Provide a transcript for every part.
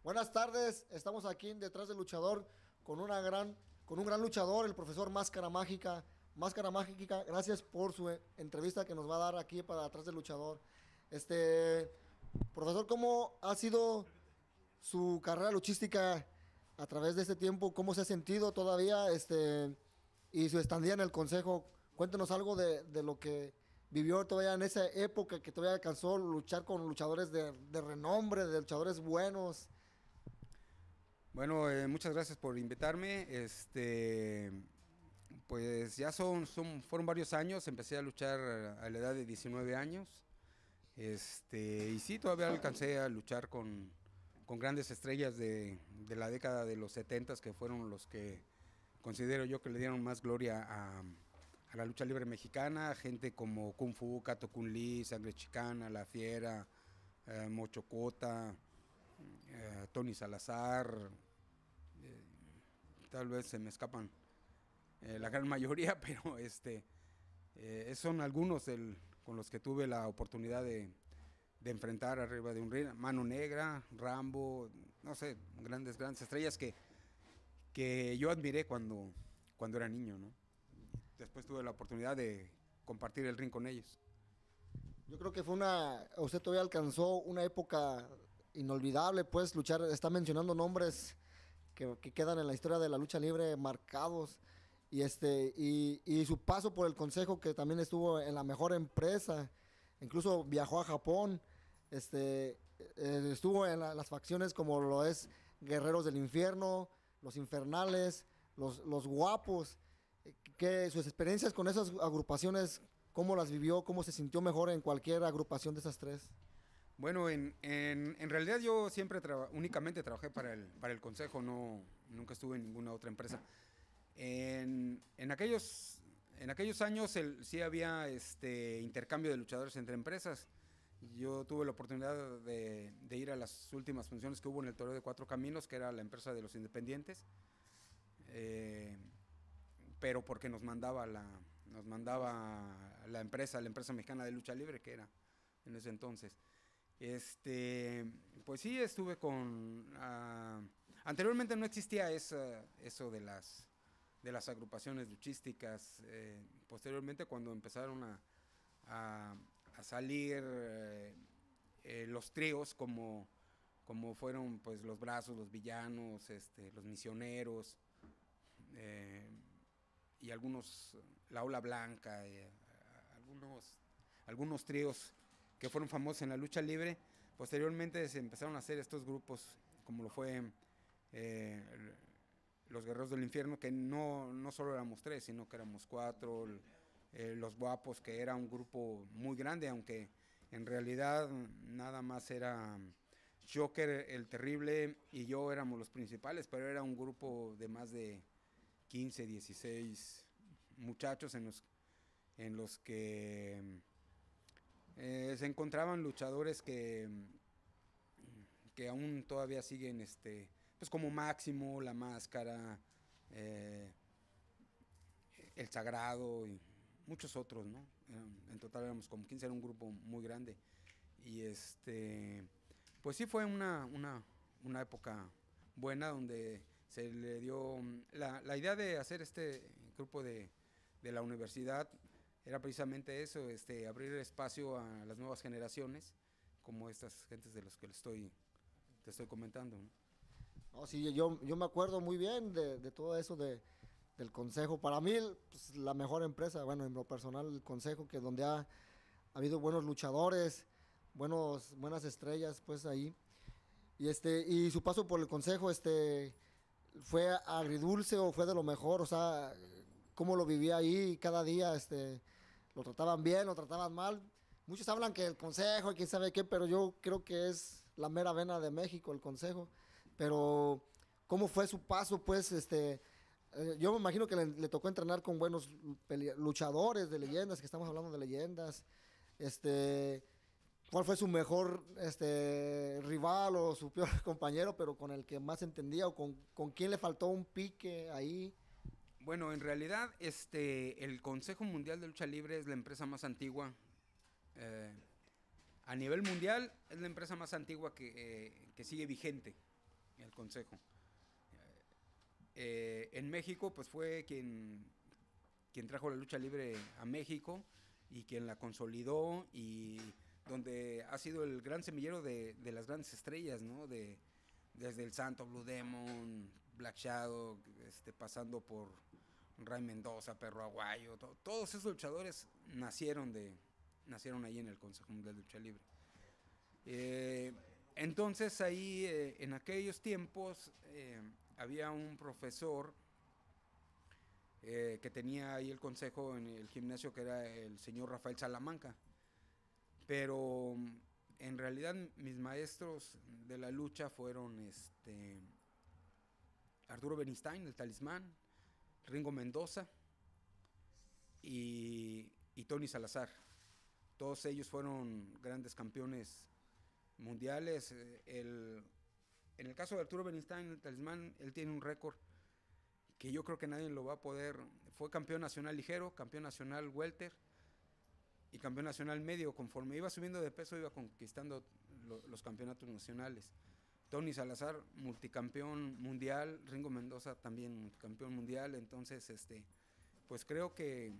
Buenas tardes, estamos aquí en Detrás del Luchador con un gran luchador, el profesor Máscara Mágica. Máscara Mágica, gracias por su entrevista que nos va a dar aquí para Detrás del Luchador. Este, profesor, ¿cómo ha sido su carrera luchística a través de este tiempo? ¿Cómo se ha sentido todavía? Y su estadía en el consejo. Cuéntenos algo de lo que vivió todavía en esa época, que todavía alcanzó a luchar con luchadores de renombre, de luchadores buenos. Bueno, muchas gracias por invitarme. Pues ya fueron varios años. Empecé a luchar a la edad de 19 años. Y sí, todavía alcancé a luchar con grandes estrellas de la década de los 70, que fueron los que considero yo que le dieron más gloria a la lucha libre mexicana. Gente como Kung Fu, Kato Kun Lee, Sangre Chicana, La Fiera, Mochocota, Tony Salazar. Tal vez se me escapan la gran mayoría, pero son algunos con los que tuve la oportunidad de enfrentar arriba de un ring. Mano Negra, Rambo, no sé, grandes estrellas que yo admiré cuando era niño, ¿no? Después tuve la oportunidad de compartir el ring con ellos. Yo creo que usted todavía alcanzó una época inolvidable, pues luchar, está mencionando nombres que quedan en la historia de la lucha libre marcados. Y su paso por el consejo, que también estuvo en la mejor empresa, incluso viajó a Japón, estuvo en las facciones como lo es Guerreros del Infierno, Los Infernales, los Guapos. Que sus experiencias con esas agrupaciones, ¿cómo las vivió? ¿Cómo se sintió mejor en cualquier agrupación de esas tres? Bueno, en realidad yo siempre únicamente trabajé para el consejo, nunca estuve en ninguna otra empresa. En aquellos años sí había intercambio de luchadores entre empresas. Yo tuve la oportunidad de ir a las últimas funciones que hubo en el Toreo de Cuatro Caminos, que era la empresa de los independientes, pero porque nos mandaba la empresa mexicana de lucha libre, que era en ese entonces. Pues sí, estuve anteriormente no existía eso de las agrupaciones luchísticas. Posteriormente, cuando empezaron a salir los tríos, como fueron pues los Brazos, los Villanos, los Misioneros, y algunos, la Ola Blanca, algunos tríos que fueron famosos en la lucha libre. Posteriormente se empezaron a hacer estos grupos, como lo fue los Guerreros del Infierno, que no solo éramos tres, sino que éramos cuatro. Los Guapos, que era un grupo muy grande, aunque en realidad nada más era Joker, el Terrible y yo éramos los principales, pero era un grupo de más de 15, 16 muchachos en los que se encontraban luchadores que aún todavía siguen, pues como Máximo, La Máscara, El Sagrado y muchos otros, ¿no? En total éramos como 15, era un grupo muy grande. Y pues sí fue una época buena, donde se le dio la idea de hacer este grupo de la universidad. Era precisamente eso, abrir espacio a las nuevas generaciones, como estas gentes de las que te estoy comentando, ¿no? No, sí, yo me acuerdo muy bien de todo eso del consejo. Para mí, pues, la mejor empresa, bueno, en lo personal, el consejo, que donde ha habido buenos luchadores, buenas estrellas, pues ahí. Y su paso por el consejo, ¿fue agridulce o fue de lo mejor? O sea, ¿cómo lo vivía ahí cada día? ¿Lo trataban bien, lo trataban mal? Muchos hablan que el consejo y quién sabe qué, pero yo creo que es la mera vena de México, el consejo. Pero, ¿cómo fue su paso? Pues, yo me imagino que le tocó entrenar con buenos luchadores de leyendas, que estamos hablando de leyendas. Este, ¿Cuál fue su mejor rival o su peor compañero, pero con el que más entendía, o con quién le faltó un pique ahí? Bueno, en realidad, el Consejo Mundial de Lucha Libre es la empresa más antigua. eh, a nivel mundial es la empresa más antigua que sigue vigente. el consejo. En México, pues fue quien trajo la lucha libre a México y quien la consolidó y donde ha sido el gran semillero de las grandes estrellas, ¿no? Desde el Santo, Blue Demon, Black Shadow, pasando por Ray Mendoza, Perro Aguayo, todos esos luchadores nacieron ahí en el Consejo Mundial de Lucha Libre. Entonces ahí, en aquellos tiempos, había un profesor que tenía ahí el consejo en el gimnasio, que era el señor Rafael Salamanca. Pero en realidad mis maestros de la lucha fueron Arturo Beristain, el Talismán, Ringo Mendoza y Tony Salazar. Todos ellos fueron grandes campeones mundiales. En el caso de Arturo Beristain, el Talismán, él tiene un récord que yo creo que nadie lo va a poder. Fue campeón nacional ligero, campeón nacional welter y campeón nacional medio. Conforme iba subiendo de peso, iba conquistando los campeonatos nacionales. Tony Salazar, multicampeón mundial. Ringo Mendoza también campeón mundial. Entonces, pues creo que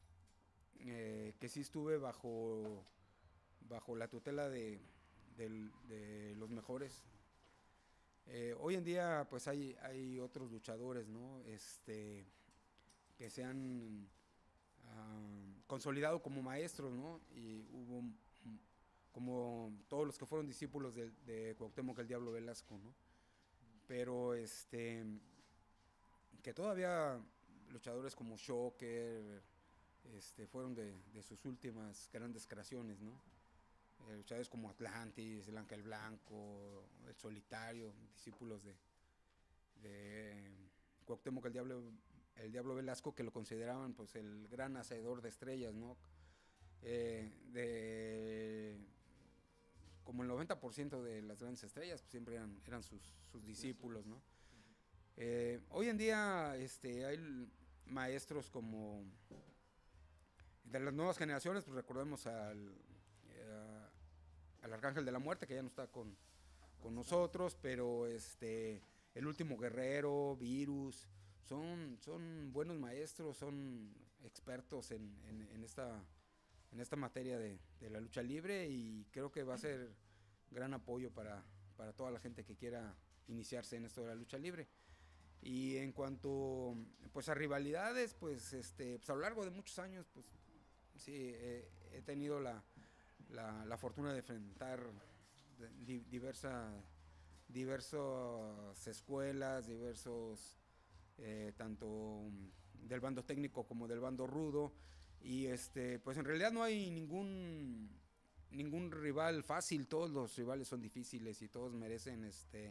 sí estuve bajo la tutela de los mejores. Hoy en día pues hay otros luchadores, ¿no? Que se han consolidado como maestros, ¿no? Y hubo como todos los que fueron discípulos de Cuauhtémoc el Diablo Velasco, ¿no? Pero que todavía luchadores como Shocker fueron de sus últimas grandes creaciones, ¿no? Luchadores como Atlantis, el Ángel Blanco, el Solitario, discípulos de Cuauhtémoc el Diablo Velasco, que lo consideraban pues el gran hacedor de estrellas, ¿no? Como el 90% de las grandes estrellas pues, siempre eran sus discípulos, ¿no? Hoy en día hay maestros como de las nuevas generaciones, pues recordemos al Arcángel de la Muerte, que ya no está con nosotros, pero el Último Guerrero, Virus, son buenos maestros, son expertos en esta materia de la lucha libre, y creo que va a ser gran apoyo para toda la gente que quiera iniciarse en esto de la lucha libre. Y en cuanto pues a rivalidades, pues a lo largo de muchos años, pues sí, he tenido la fortuna de enfrentar diversas escuelas, tanto del bando técnico como del bando rudo, y pues en realidad no hay ningún rival fácil. Todos los rivales son difíciles y todos merecen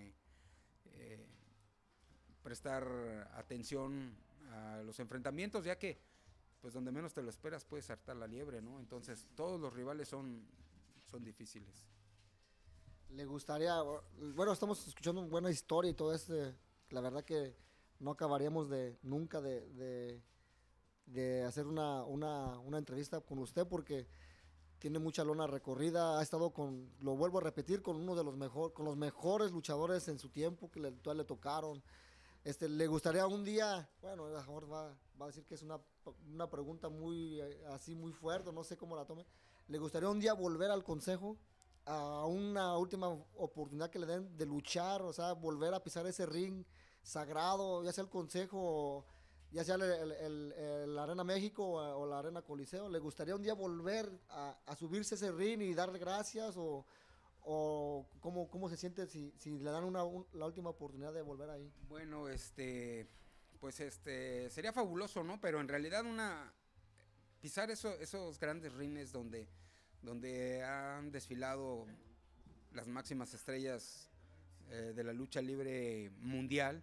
prestar atención a los enfrentamientos, ya que pues donde menos te lo esperas puedes saltar la liebre, ¿no? Entonces todos los rivales son difíciles. Le gustaría, bueno, estamos escuchando una buena historia y todo la verdad que no acabaríamos nunca de hacer una entrevista con usted, porque tiene mucha lona recorrida, ha estado lo vuelvo a repetir, con uno de los mejores luchadores en su tiempo que le tocaron. Le gustaría un día, bueno, a lo mejor va a decir que es una pregunta muy así muy fuerte, no sé cómo la tome. ¿Le gustaría un día volver al consejo, a una última oportunidad que le den de luchar, o sea, volver a pisar ese ring sagrado, ya sea el consejo, ya sea la Arena México o la Arena Coliseo? ¿Le gustaría un día volver a subirse ese ring y darle gracias, o cómo se siente si le dan la última oportunidad de volver ahí? Bueno, pues sería fabuloso, ¿no? Pero en realidad pisar esos grandes rines donde han desfilado las máximas estrellas de la lucha libre mundial,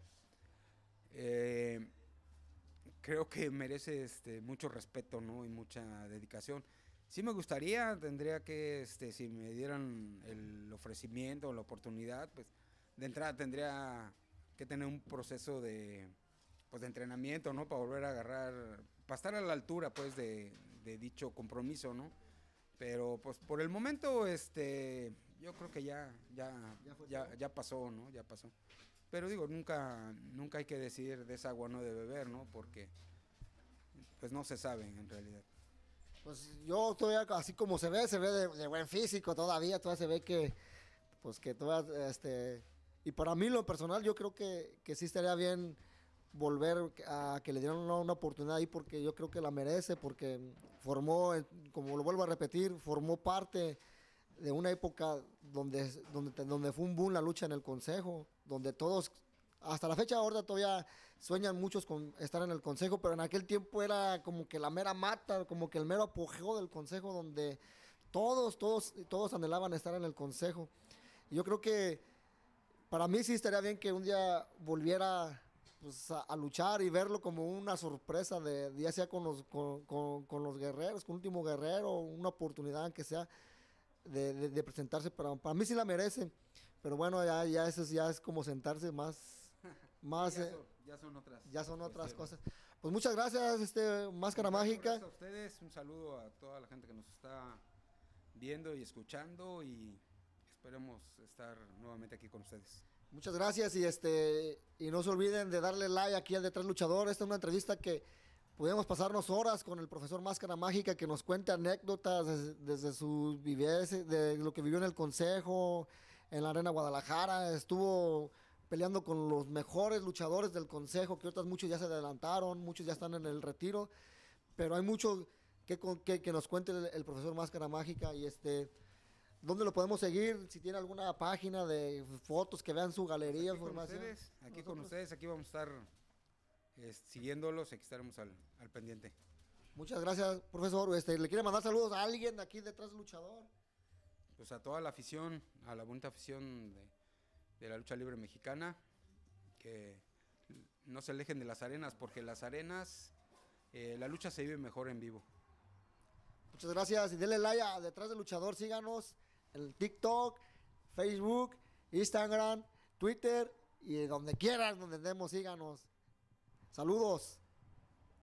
creo que merece mucho respeto, ¿no? Y mucha dedicación. Sí me gustaría, tendría que, si me dieran el ofrecimiento o la oportunidad, pues de entrada tendría que tener un proceso de entrenamiento, ¿no? Para volver a agarrar, para estar a la altura, pues, de dicho compromiso, ¿no? Pero, pues, por el momento, yo creo que Ya ya pasó, ¿no? Ya pasó. Pero digo, nunca hay que decir de esa agua no de beber, ¿no? Porque pues no se sabe en realidad. Pues yo todavía, así como se ve de buen físico todavía se ve que, pues que todavía, y para mí lo personal yo creo que sí estaría bien volver a que le dieran una oportunidad ahí porque yo creo que la merece, porque formó, como lo vuelvo a repetir, formó parte de una época donde fue un boom la lucha en el consejo, donde todos, hasta la fecha ahora todavía sueñan muchos con estar en el consejo, pero en aquel tiempo era como que la mera mata, como que el mero apogeo del consejo, donde todos anhelaban estar en el consejo. Y yo creo que para mí sí estaría bien que un día volviera pues, a luchar y verlo como una sorpresa ya sea con los guerreros, con Último Guerrero, una oportunidad que sea de presentarse. Para mí sí la merece, pero bueno, ya eso ya es como sentarse más Sí, ya son otras cuestiones. cosas. Pues muchas gracias, Máscara Mágica. Gracias a ustedes, un saludo a toda la gente que nos está viendo y escuchando y esperemos estar nuevamente aquí con ustedes. Muchas gracias y no se olviden de darle like aquí al Detrás Luchador. Esta es una entrevista que podemos pasarnos horas con el profesor Máscara Mágica que nos cuente anécdotas desde su vivencia, de lo que vivió en el consejo, en la Arena Guadalajara. Estuvo peleando con los mejores luchadores del consejo, que otros muchos ya se adelantaron, muchos ya están en el retiro, pero hay mucho que nos cuente el profesor Máscara Mágica y ¿dónde lo podemos seguir? Si tiene alguna página de fotos que vean su galería, Pues información. aquí con ustedes, aquí vamos a estar siguiéndolos, aquí estaremos al pendiente. Muchas gracias, profesor. ¿Le quiere mandar saludos a alguien de aquí detrás del luchador? Pues a toda la afición, a la bonita afición de la lucha libre mexicana, que no se alejen de las arenas, porque las arenas, la lucha se vive mejor en vivo. Muchas gracias y denle like a Detrás del Luchador, síganos en TikTok, Facebook, Instagram, Twitter y donde quieran, donde andemos, síganos. Saludos.